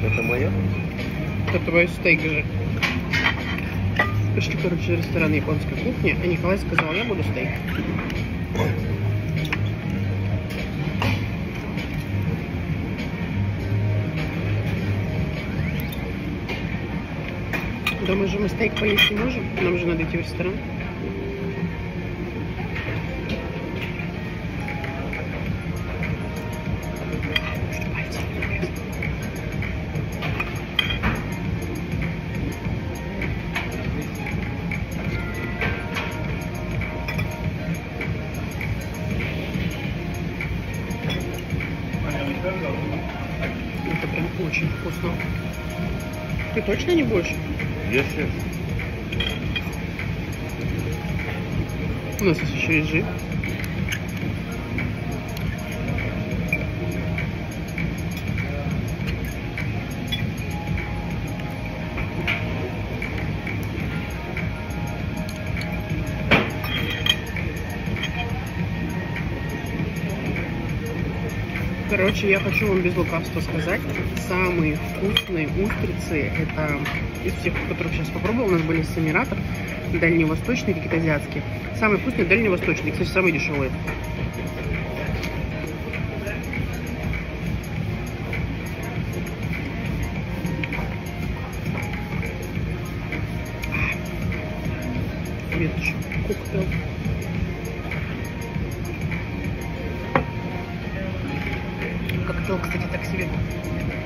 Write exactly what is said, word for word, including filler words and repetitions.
Это мое? Это твой стейк же. Пришли, короче, в ресторан японской кухни, а Николай сказал, я буду стейк. Дома же мы стейк поесть не можем, нам же надо идти в ресторан. Это прям очень вкусно. Ты точно не будешь? Yes, yes. У нас есть еще режим. Короче, я хочу вам без лукавства сказать, самые вкусные устрицы, это из всех, которых сейчас попробовал, у нас были с Эмиратов, дальневосточные, какие-то азиатские. Самые вкусные дальневосточные, кстати, самые дешевые. Веточка, коктейль. Коктейль, кстати, так себе.